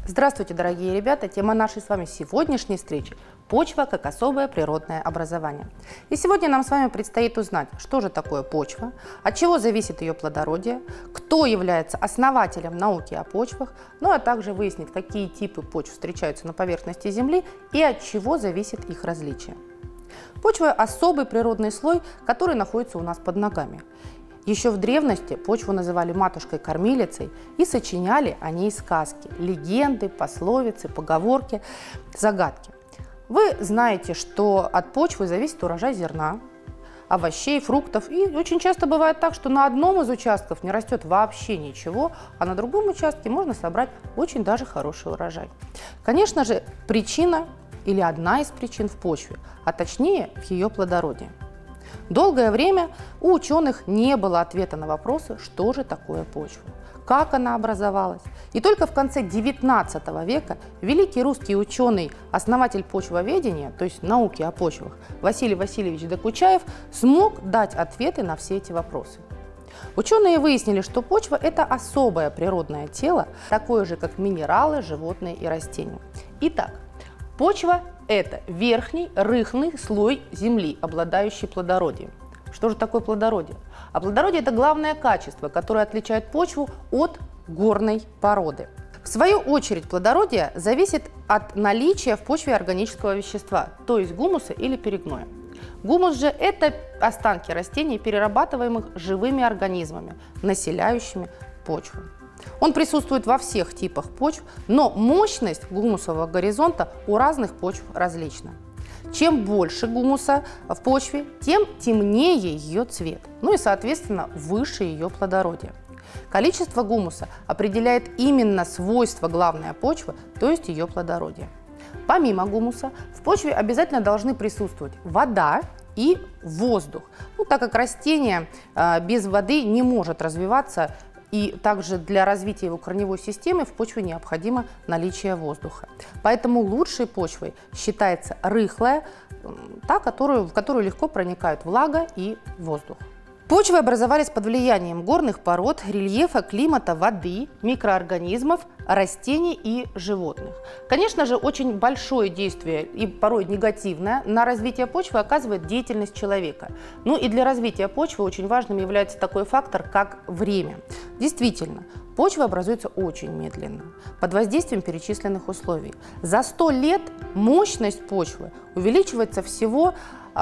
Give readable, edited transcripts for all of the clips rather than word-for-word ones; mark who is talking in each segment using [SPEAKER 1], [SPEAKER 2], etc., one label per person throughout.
[SPEAKER 1] Здравствуйте, дорогие ребята! Тема нашей с вами сегодняшней встречи – почва как особое природное образование. И сегодня нам с вами предстоит узнать, что же такое почва, от чего зависит ее плодородие, кто является основателем науки о почвах, ну а также выяснить, какие типы почв встречаются на поверхности Земли и от чего зависит их различие. Почва – особый природный слой, который находится у нас под ногами. Еще в древности почву называли матушкой-кормилицей и сочиняли о ней сказки, легенды, пословицы, поговорки, загадки. Вы знаете, что от почвы зависит урожай зерна, овощей, фруктов. И очень часто бывает так, что на одном из участков не растет вообще ничего, а на другом участке можно собрать очень даже хороший урожай. Конечно же, причина или одна из причин в почве, а точнее в ее плодородии. Долгое время у ученых не было ответа на вопросы, что же такое почва, как она образовалась. И только в конце XIX века великий русский ученый, основатель почвоведения, то есть науки о почвах, Василий Васильевич Докучаев смог дать ответы на все эти вопросы. Ученые выяснили, что почва – это особое природное тело, такое же, как минералы, животные и растения. Итак, почва – это верхний рыхлый слой земли, обладающий плодородием. Что же такое плодородие? А плодородие – это главное качество, которое отличает почву от горной породы. В свою очередь, плодородие зависит от наличия в почве органического вещества, то есть гумуса или перегноя. Гумус же – это останки растений, перерабатываемых живыми организмами, населяющими почву. Он присутствует во всех типах почв, но мощность гумусового горизонта у разных почв различна. Чем больше гумуса в почве, тем темнее ее цвет, ну и, соответственно, выше ее плодородие. Количество гумуса определяет именно свойства главной почвы, то есть ее плодородие. Помимо гумуса в почве обязательно должны присутствовать вода и воздух, так как растение без воды не может развиваться. И также для развития его корневой системы в почве необходимо наличие воздуха. Поэтому лучшей почвой считается рыхлая, та, в которую легко проникают влага и воздух. Почвы образовались под влиянием горных пород, рельефа, климата, воды, микроорганизмов, растений и животных. Конечно же, очень большое действие и порой негативное на развитие почвы оказывает деятельность человека. Ну и для развития почвы очень важным является такой фактор, как время. Действительно, почва образуется очень медленно, под воздействием перечисленных условий. За 100 лет мощность почвы увеличивается всего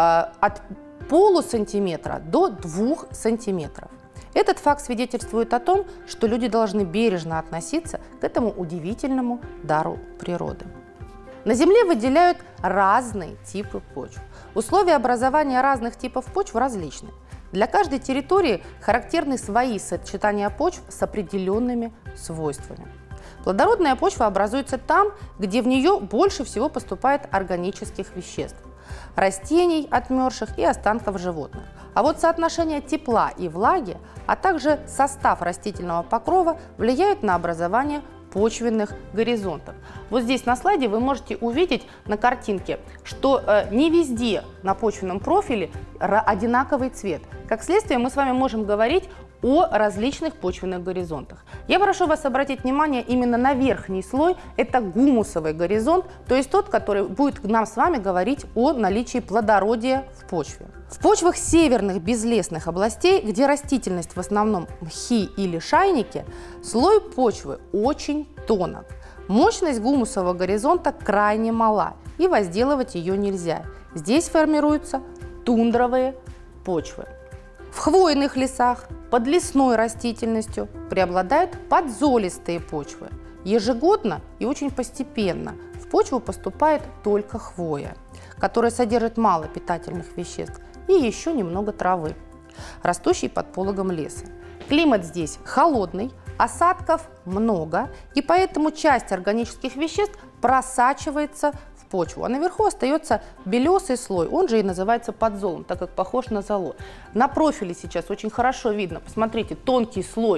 [SPEAKER 1] от полусантиметра до 2 сантиметров. Этот факт свидетельствует о том, что люди должны бережно относиться к этому удивительному дару природы. На Земле выделяют разные типы почв. Условия образования разных типов почв различны. Для каждой территории характерны свои сочетания почв с определенными свойствами. Плодородная почва образуется там, где в нее больше всего поступает органических веществ, растений, отмерших и останков животных. А вот соотношение тепла и влаги, а также состав растительного покрова влияют на образование почвенных горизонтов. Вот здесь на слайде вы можете увидеть на картинке, что не везде на почвенном профиле одинаковый цвет. Как следствие, мы с вами можем говорить о различных почвенных горизонтах. Я прошу вас обратить внимание именно на верхний слой, это гумусовый горизонт, то есть тот, который будет нам с вами говорить о наличии плодородия в почве. В почвах северных безлесных областей, где растительность в основном мхи или шайники, слой почвы очень тонок. Мощность гумусового горизонта крайне мала, и возделывать ее нельзя. Здесь формируются тундровые почвы. В хвойных лесах под лесной растительностью преобладают подзолистые почвы. Ежегодно и очень постепенно в почву поступает только хвоя, которая содержит мало питательных веществ и еще немного травы, растущей под пологом леса. Климат здесь холодный, осадков много, и поэтому часть органических веществ просачивается в почву, а наверху остается белесый слой, он же и называется подзолом, так как похож на золу. На профиле сейчас очень хорошо видно, посмотрите, тонкий слой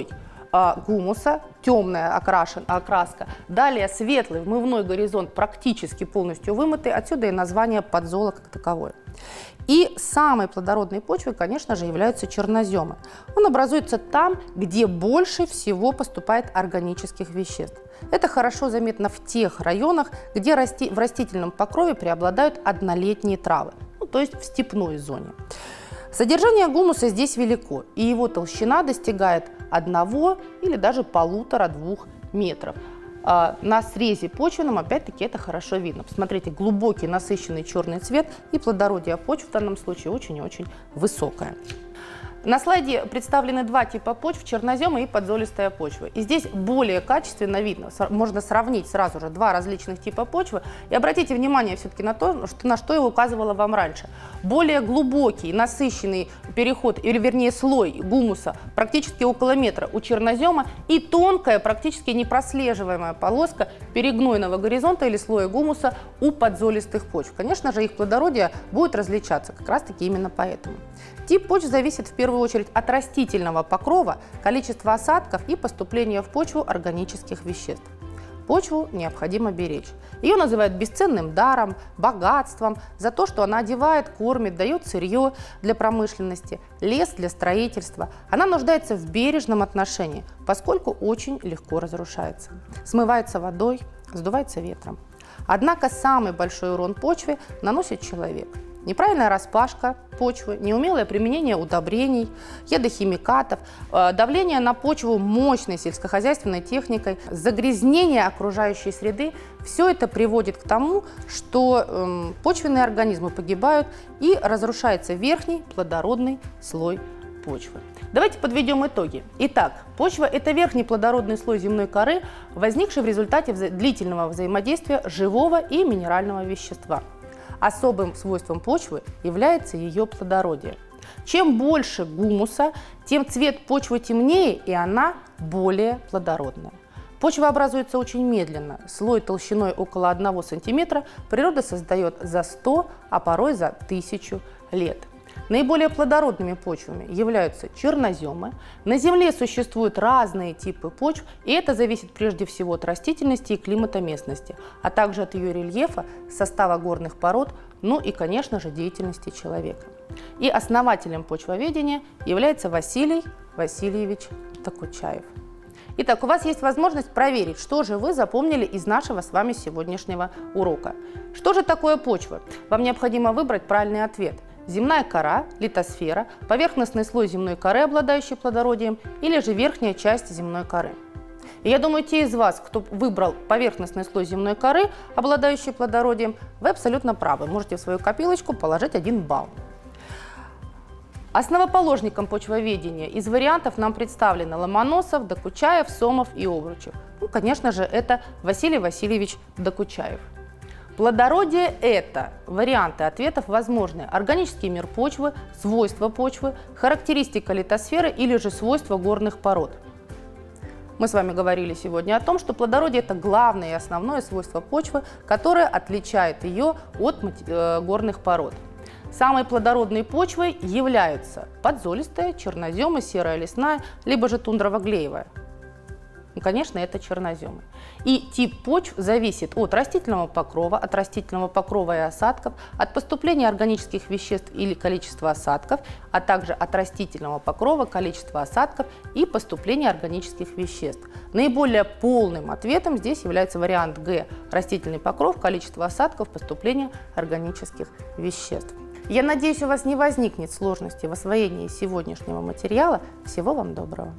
[SPEAKER 1] гумуса, темная окраска, далее светлый вмывной горизонт практически полностью вымытый, отсюда и название подзола как таковое. И самой плодородной почвой, конечно же, являются черноземы. Он образуется там, где больше всего поступает органических веществ. Это хорошо заметно в тех районах, где в растительном покрове преобладают однолетние травы, то есть в степной зоне. Содержание гумуса здесь велико, и его толщина достигает 1 или даже 1,5–2 метров. На срезе почвенном, опять-таки, это хорошо видно. Посмотрите, глубокий насыщенный черный цвет, и плодородие почв в данном случае очень и очень высокое. На слайде представлены два типа почв – черноземы и подзолистая почва. И здесь более качественно видно, можно сравнить сразу же два различных типа почвы. И обратите внимание все-таки на то, на что я указывала вам раньше. Более глубокий, насыщенный переход, или вернее слой гумуса практически около метра у чернозема и тонкая, практически непрослеживаемая полоска перегнойного горизонта или слоя гумуса у подзолистых почв. Конечно же, их плодородие будет различаться как раз-таки именно поэтому. Тип почв зависит в первую очередь от растительного покрова, количества осадков и поступления в почву органических веществ. Почву необходимо беречь. Ее называют бесценным даром, богатством за то, что она одевает, кормит, дает сырье для промышленности, лес для строительства. Она нуждается в бережном отношении, поскольку очень легко разрушается. Смывается водой, сдувается ветром. Однако самый большой урон почве наносит человек. Неправильная распашка почвы, неумелое применение удобрений, ядохимикатов, давление на почву мощной сельскохозяйственной техникой, загрязнение окружающей среды – все это приводит к тому, что почвенные организмы погибают и разрушается верхний плодородный слой почвы. Давайте подведем итоги. Итак, почва – это верхний плодородный слой земной коры, возникший в результате длительного взаимодействия живого и минерального вещества. Особым свойством почвы является ее плодородие. Чем больше гумуса, тем цвет почвы темнее, и она более плодородная. Почва образуется очень медленно. Слой толщиной около 1 см природа создает за 100, а порой за 1000 лет. Наиболее плодородными почвами являются черноземы. На Земле существуют разные типы почв, и это зависит прежде всего от растительности и климата местности, а также от ее рельефа, состава горных пород, ну и, конечно же, деятельности человека. И основателем почвоведения является Василий Васильевич Докучаев. Итак, у вас есть возможность проверить, что же вы запомнили из нашего с вами сегодняшнего урока. Что же такое почва? Вам необходимо выбрать правильный ответ. Земная кора, литосфера, поверхностный слой земной коры, обладающий плодородием, или же верхняя часть земной коры. И я думаю, те из вас, кто выбрал поверхностный слой земной коры, обладающий плодородием, вы абсолютно правы. Можете в свою копилочку положить 1 балл. Основоположником почвоведения из вариантов нам представлены Ломоносов, Докучаев, Сомов и Обручев. Ну, конечно же, это Василий Васильевич Докучаев. Плодородие – это варианты ответов возможны: органический мир почвы, свойства почвы, характеристика литосферы или же свойства горных пород. Мы с вами говорили сегодня о том, что плодородие – это главное и основное свойство почвы, которое отличает ее от горных пород. Самой плодородной почвой являются подзолистая, черноземы, серая лесная, либо же тундрово-глеевая. Ну, конечно, это черноземы. И тип почв зависит от растительного покрова и осадков, от поступления органических веществ или количества осадков, а также от растительного покрова, количества осадков и поступления органических веществ. Наиболее полным ответом здесь является вариант Г – растительный покров, количество осадков, поступления органических веществ. Я надеюсь, у вас не возникнет сложности в освоении сегодняшнего материала. Всего вам доброго!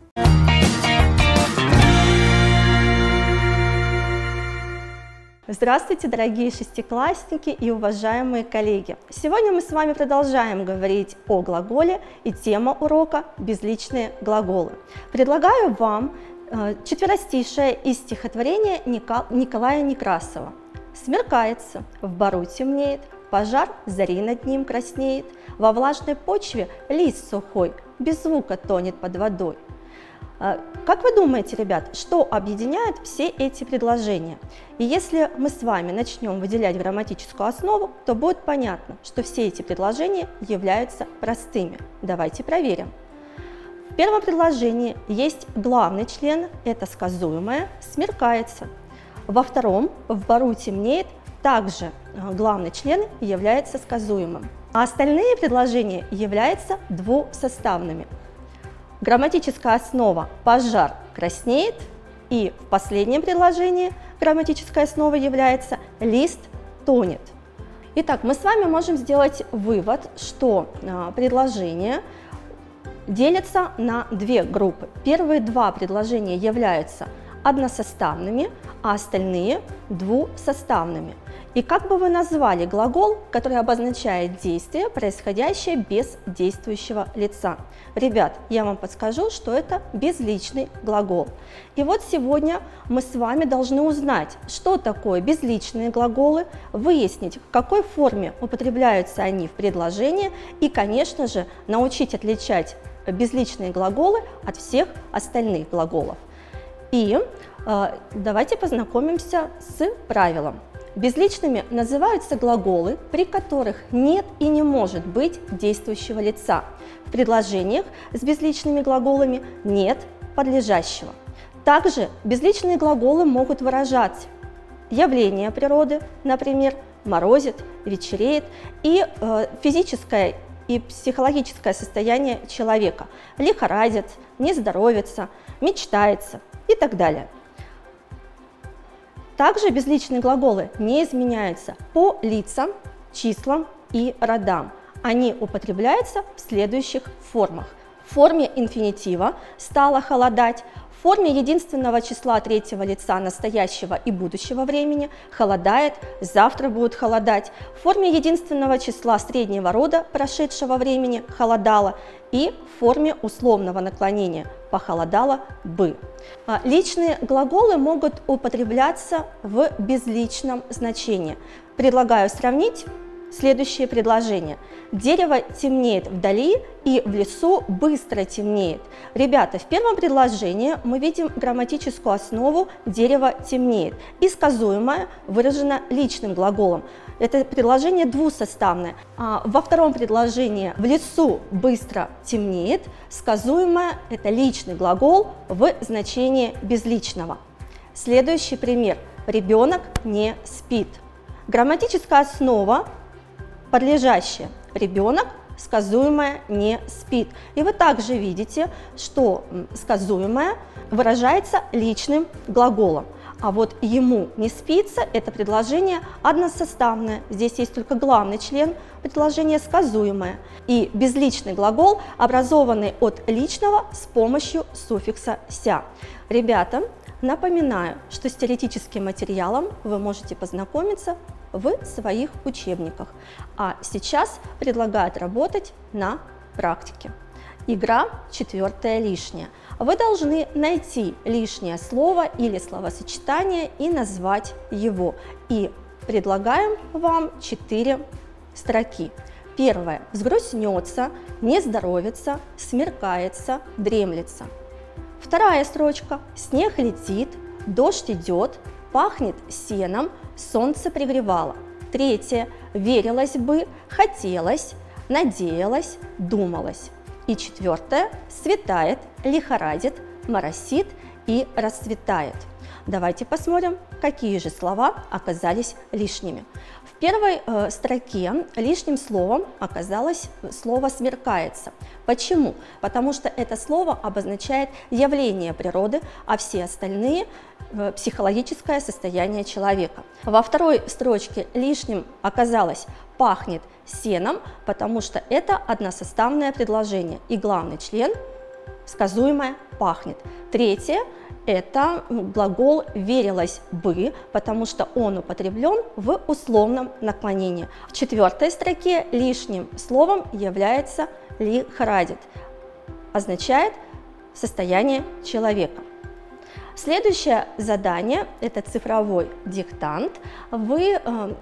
[SPEAKER 2] Здравствуйте, дорогие шестиклассники и уважаемые коллеги! Сегодня мы с вами продолжаем говорить о глаголе, и тема урока – безличные глаголы. Предлагаю вам четверостишее из стихотворения Николая Некрасова. «Смеркается, в бору темнеет, пожар зари над ним краснеет, во влажной почве лист сухой, без звука тонет под водой». Как вы думаете, ребят, что объединяет все эти предложения? И если мы с вами начнем выделять грамматическую основу, то будет понятно, что все эти предложения являются простыми. Давайте проверим. В первом предложении есть главный член, это сказуемое, смеркается. Во втором, в бару темнеет, также главный член является сказуемым. А остальные предложения являются двусоставными. Грамматическая основа «пожар краснеет», и в последнем предложении грамматическая основа является «лист тонет». Итак, мы с вами можем сделать вывод, что предложения делятся на две группы. Первые два предложения являются односоставными, а остальные двусоставными. И как бы вы назвали глагол, который обозначает действие, происходящее без действующего лица? Ребят, я вам подскажу, что это безличный глагол. И вот сегодня мы с вами должны узнать, что такое безличные глаголы, выяснить, в какой форме употребляются они в предложении и, конечно же, научить отличать безличные глаголы от всех остальных глаголов. И давайте познакомимся с правилом. Безличными называются глаголы, при которых нет и не может быть действующего лица. В предложениях с безличными глаголами нет подлежащего. Также безличные глаголы могут выражать явления природы, например, морозит, вечереет, и физическое и психологическое состояние человека, лихорадит, не здоровится, мечтается и так далее. Также безличные глаголы не изменяются по лицам, числам и родам. Они употребляются в следующих формах. В форме инфинитива «стало холодать», в форме единственного числа третьего лица настоящего и будущего времени «холодает», «завтра будет холодать», в форме единственного числа среднего рода прошедшего времени «холодало» и в форме условного наклонения «похолодало бы». Личные глаголы могут употребляться в безличном значении. Предлагаю сравнить следующие предложения. Дерево темнеет вдали и в лесу быстро темнеет. Ребята, в первом предложении мы видим грамматическую основу «дерево темнеет». И сказуемое выражено личным глаголом. Это предложение двусоставное. Во втором предложении «в лесу быстро темнеет» сказуемое – это личный глагол в значении безличного. Следующий пример. Ребенок не спит. Грамматическая основа подлежащее. Ребенок, сказуемое, не спит. И вы также видите, что сказуемое выражается личным глаголом. А вот ему не спится – это предложение односоставное. Здесь есть только главный член предложения сказуемое. И безличный глагол, образованный от личного с помощью суффикса «ся». Ребята, напоминаю, что с теоретическим материалом вы можете познакомиться в своих учебниках. А сейчас предлагаю работать на практике. Игра «Четвертое лишнее». Вы должны найти лишнее слово или словосочетание и назвать его. И предлагаем вам 4 строки. Первое. Взгрустнется, не здоровится, смеркается, дремлется. Вторая строчка. Снег летит, дождь идет, пахнет сеном, солнце пригревало. Третье. Верилось бы, хотелось, надеялось, думалось. И четвертое. Светает, лихорадит, моросит и расцветает. Давайте посмотрим, какие же слова оказались лишними. В первой строке лишним словом оказалось слово «смеркается». Почему? Потому что это слово обозначает явление природы, а все остальные – психологическое состояние человека. Во второй строчке лишним оказалось «пахнет сеном», потому что это односоставное предложение, и главный член сказуемое «пахнет». Третье – это глагол «верилось бы», потому что он употреблен в условном наклонении. В четвертой строке лишним словом является «лихорадит», означает состояние человека. Следующее задание – это цифровой диктант. Вы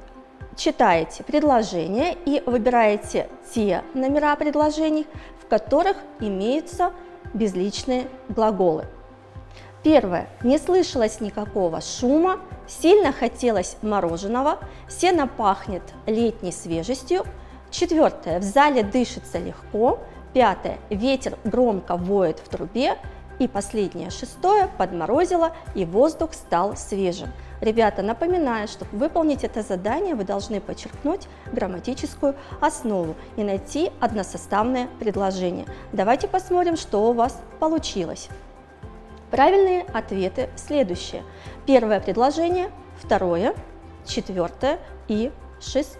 [SPEAKER 2] читаете предложения и выбираете те номера предложений, в которых имеются безличные глаголы. Первое. Не слышалось никакого шума, сильно хотелось мороженого, сено пахнет летней свежестью. Четвертое. В зале дышится легко. 5. Ветер громко воет в трубе. И последнее, 6. Подморозило, и воздух стал свежим. Ребята, напоминаю, чтобы выполнить это задание, вы должны подчеркнуть грамматическую основу и найти односоставное предложение. Давайте посмотрим, что у вас получилось. Правильные ответы следующие. Первое предложение, второе, 4 и 6.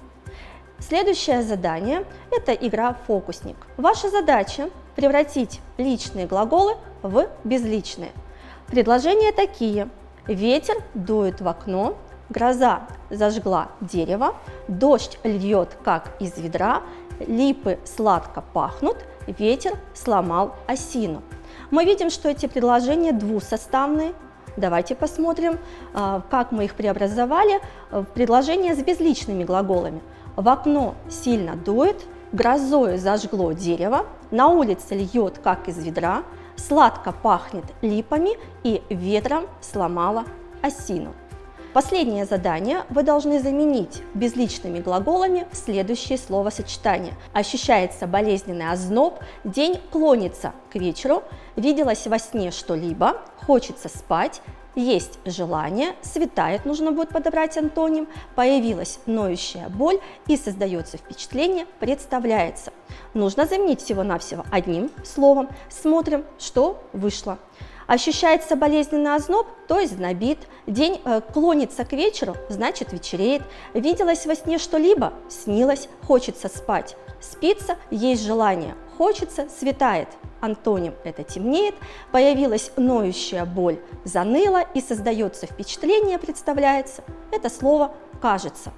[SPEAKER 2] Следующее задание – это игра «Фокусник». Ваша задача – превратить личные глаголы в безличные. Предложения такие: ветер дует в окно, гроза зажгла дерево, дождь льет как из ведра, липы сладко пахнут, ветер сломал осину. Мы видим, что эти предложения двусоставные. Давайте посмотрим, как мы их преобразовали в предложения с безличными глаголами. В окно сильно дует, грозою зажгло дерево, на улице льет как из ведра, сладко пахнет липами и ветром сломало осину. Последнее задание вы должны заменить безличными глаголами в следующие словосочетания. Ощущается болезненный озноб, день клонится к вечеру, виделось во сне что-либо, хочется спать, есть желание, светает, нужно будет подобрать антоним, появилась ноющая боль и создается впечатление, представляется. Нужно заменить всего-навсего одним словом. Смотрим, что вышло. Ощущается болезненный озноб, то есть знобит. День клонится к вечеру, значит вечереет. Виделось во сне что-либо, снилось, хочется спать. Спится, есть желание, хочется, светает. Антоним – это темнеет. Появилась ноющая боль, заныло и создается впечатление, представляется. Это слово кажется.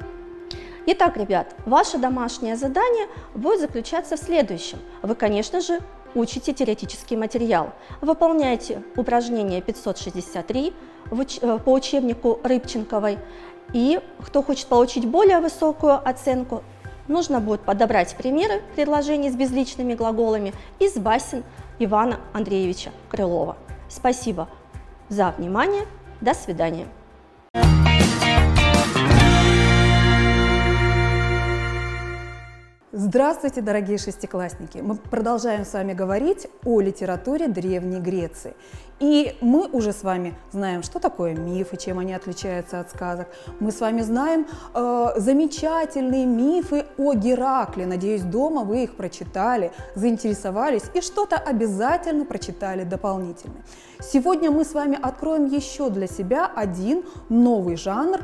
[SPEAKER 2] Итак, ребят, ваше домашнее задание будет заключаться в следующем. Вы, конечно же, учите теоретический материал. Выполняйте упражнение 563 по учебнику Рыбченковой. И кто хочет получить более высокую оценку, нужно будет подобрать примеры предложений с безличными глаголами из басен Ивана Андреевича Крылова. Спасибо за внимание. До свидания.
[SPEAKER 3] Здравствуйте, дорогие шестиклассники! Мы продолжаем с вами говорить о литературе Древней Греции. И мы уже с вами знаем, что такое мифы, чем они отличаются от сказок. Мы с вами знаем замечательные мифы о Геракле. Надеюсь, дома вы их прочитали, заинтересовались и что-то обязательно прочитали дополнительно. Сегодня мы с вами откроем еще для себя один новый жанр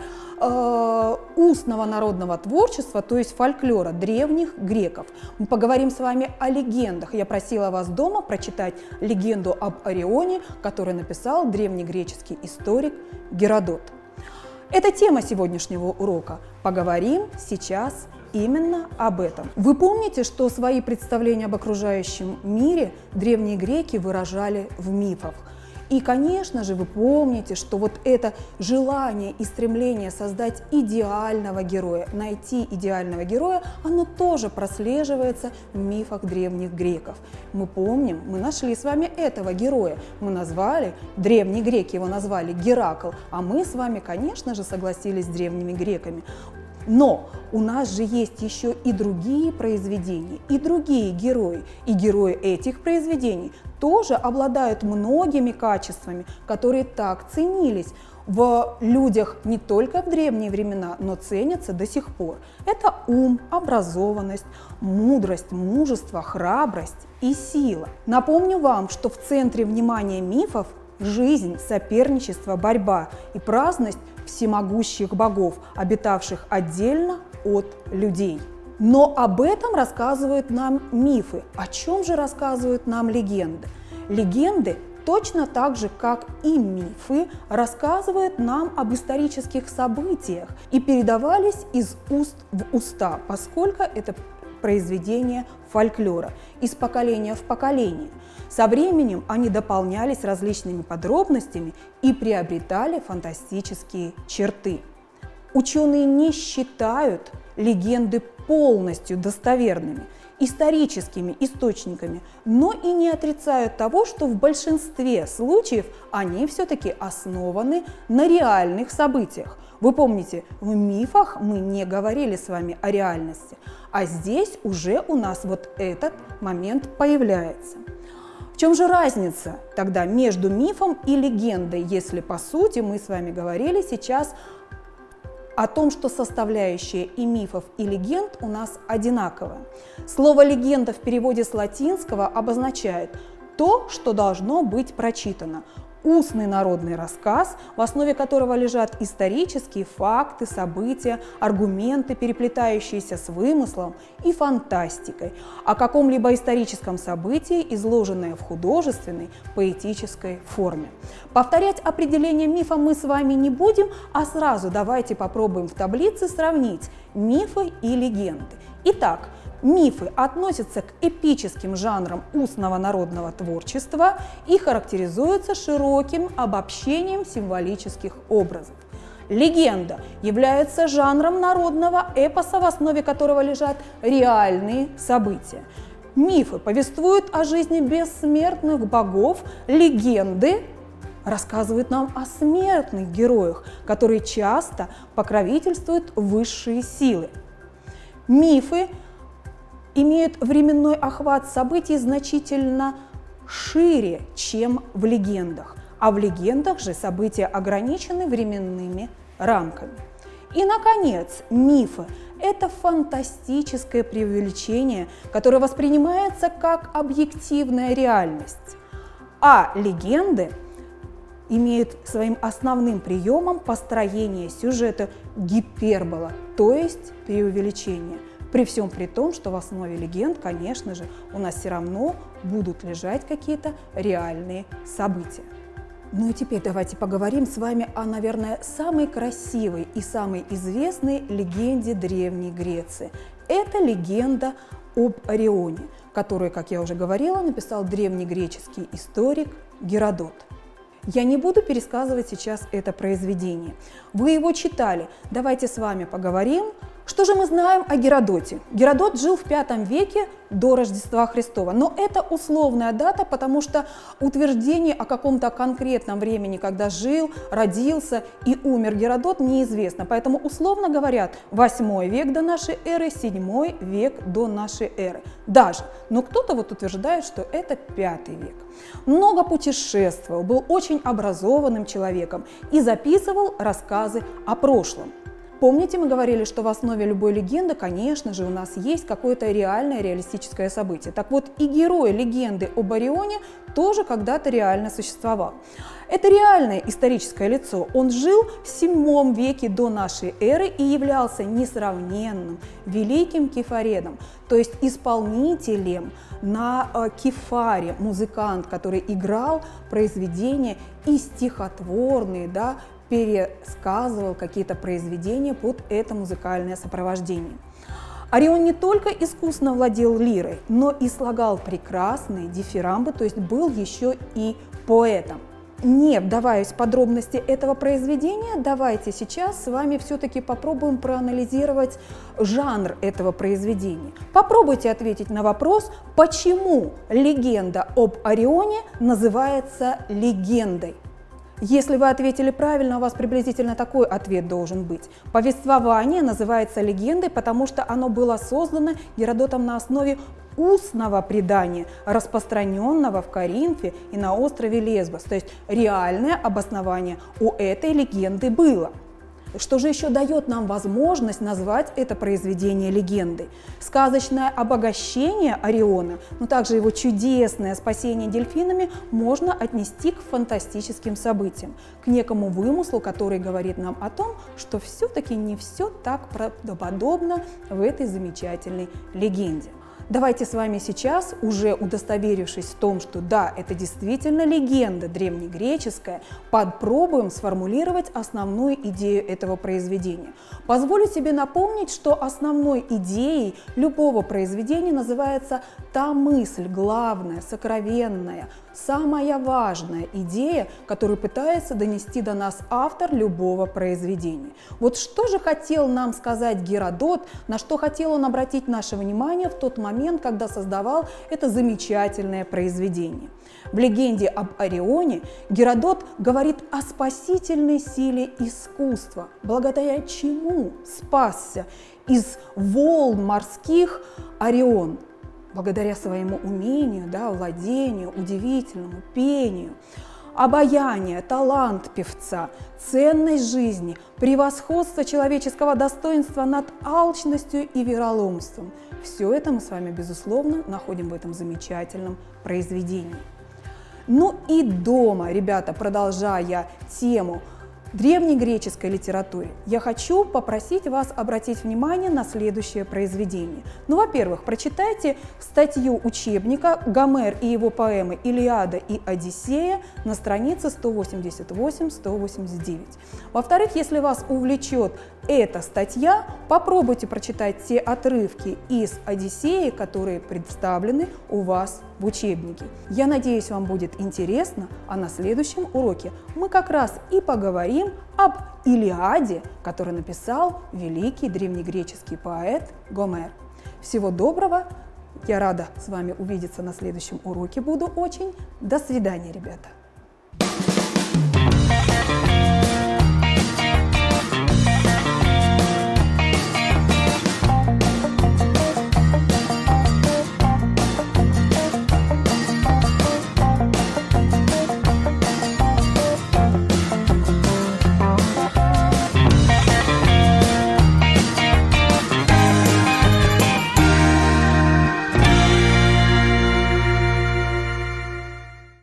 [SPEAKER 3] устного народного творчества, то есть фольклора древних греков. Мы поговорим с вами о легендах. Я просила вас дома прочитать легенду об Орионе, который написал древнегреческий историк Геродот. Это тема сегодняшнего урока. Поговорим сейчас именно об этом. Вы помните, что свои представления об окружающем мире древние греки выражали в мифах. И, конечно же, вы помните, что вот это желание и стремление создать идеального героя, найти идеального героя, оно тоже прослеживается в мифах древних греков. Мы помним, мы нашли с вами этого героя, мы назвали, древние греки его назвали Геракл, а мы с вами, конечно же, согласились с древними греками. Но у нас же есть еще и другие произведения, и другие герои. И герои этих произведений тоже обладают многими качествами, которые так ценились в людях не только в древние времена, но ценятся до сих пор. Это ум, образованность, мудрость, мужество, храбрость и сила. Напомню вам, что в центре внимания мифов жизнь, соперничество, борьба и праздность всемогущих богов, обитавших отдельно от людей. Но об этом рассказывают нам мифы. О чем же рассказывают нам легенды? Легенды точно так же, как и мифы, рассказывают нам об исторических событиях и передавались из уст в уста, поскольку это произведение фольклора, из поколения в поколение. Со временем они дополнялись различными подробностями и приобретали фантастические черты. Ученые не считают легенды полностью достоверными историческими источниками, но и не отрицают того, что в большинстве случаев они все-таки основаны на реальных событиях. Вы помните, в мифах мы не говорили с вами о реальности, а здесь уже у нас вот этот момент появляется. В чем же разница тогда между мифом и легендой, если по сути мы с вами говорили сейчас о том, что составляющие и мифов, и легенд у нас одинаковые? Слово «легенда» в переводе с латинского обозначает то, что должно быть прочитано. Устный народный рассказ, в основе которого лежат исторические факты, события, аргументы, переплетающиеся с вымыслом и фантастикой, о каком-либо историческом событии, изложенное в художественной, поэтической форме. Повторять определение мифа мы с вами не будем, а сразу давайте попробуем в таблице сравнить мифы и легенды. Итак, мифы относятся к эпическим жанрам устного народного творчества и характеризуются широким обобщением символических образов. Легенда является жанром народного эпоса, в основе которого лежат реальные события. Мифы повествуют о жизни бессмертных богов, легенды рассказывают нам о смертных героях, которые часто покровительствуют высшие силы. Мифы имеют временной охват событий значительно шире, чем в легендах, а в легендах же события ограничены временными рамками. И, наконец, мифы – это фантастическое преувеличение, которое воспринимается как объективная реальность, а легенды имеют своим основным приемом построение сюжета гипербола, то есть преувеличение. При всем при том, что в основе легенд, конечно же, у нас все равно будут лежать какие-то реальные события. Ну и теперь давайте поговорим с вами о, наверное, самой красивой и самой известной легенде Древней Греции. Это легенда об Орионе, которую, как я уже говорила, написал древнегреческий историк Геродот. Я не буду пересказывать сейчас это произведение. Вы его читали. Давайте с вами поговорим. Что же мы знаем о Геродоте? Геродот жил в V веке до Рождества Христова, но это условная дата, потому что утверждение о каком-то конкретном времени, когда жил, родился и умер Геродот, неизвестно. Поэтому условно говорят 8 век до нашей эры, 7 век до нашей эры. Даже. Но кто-то вот утверждает, что это 5 век. Много путешествовал, был очень образованным человеком и записывал рассказы о прошлом. Помните, мы говорили, что в основе любой легенды, конечно же, у нас есть какое-то реальное, реалистическое событие. Так вот, и герой легенды об Орионе тоже когда-то реально существовал. Это реальное историческое лицо. Он жил в 7 веке до нашей эры и являлся несравненным, великим кефаредом, то есть исполнителем на кефаре, музыкант, который играл произведения и стихотворные, да, пересказывал какие-то произведения под это музыкальное сопровождение. Орион не только искусно владел лирой, но и слагал прекрасные дифирамбы, то есть был еще и поэтом. Не вдаваясь в подробности этого произведения, давайте сейчас с вами все-таки попробуем проанализировать жанр этого произведения. Попробуйте ответить на вопрос, почему легенда об Орионе называется легендой. Если вы ответили правильно, у вас приблизительно такой ответ должен быть. Повествование называется легендой, потому что оно было создано Геродотом на основе устного предания, распространенного в Коринфе и на острове Лесбос. То есть реальное обоснование у этой легенды было. Что же еще дает нам возможность назвать это произведение легендой? Сказочное обогащение Ориона, но также его чудесное спасение дельфинами можно отнести к фантастическим событиям, к некому вымыслу, который говорит нам о том, что все-таки не все так правдоподобно в этой замечательной легенде. Давайте с вами сейчас, уже удостоверившись в том, что да, это действительно легенда древнегреческая, попробуем сформулировать основную идею этого произведения. Позволю себе напомнить, что основной идеей любого произведения называется та мысль, главная, сокровенная, самая важная идея, которую пытается донести до нас автор любого произведения. Вот что же хотел нам сказать Геродот, на что хотел он обратить наше внимание в тот момент, когда создавал это замечательное произведение. В легенде об Орионе Геродот говорит о спасительной силе искусства, благодаря чему спасся из волн морских Орион, благодаря своему умению, владению, удивительному пению, обаяние, талант певца, ценность жизни, превосходство человеческого достоинства над алчностью и вероломством. Все это мы с вами, безусловно, находим в этом замечательном произведении. Ну и дома, ребята, продолжая тему древнегреческой литературы, я хочу попросить вас обратить внимание на следующее произведение. Ну, во-первых, прочитайте статью учебника «Гомер и его поэмы «Илиада» и «Одиссея» на странице 188-189. Во-вторых, если вас увлечет эта статья, попробуйте прочитать те отрывки из «Одиссеи», которые представлены у вас в учебнике. Я надеюсь, вам будет интересно, а на следующем уроке мы как раз и поговорим об Илиаде, который написал великий древнегреческий поэт Гомер. Всего доброго! Я рада с вами увидеться на следующем уроке, буду очень. До свидания, ребята!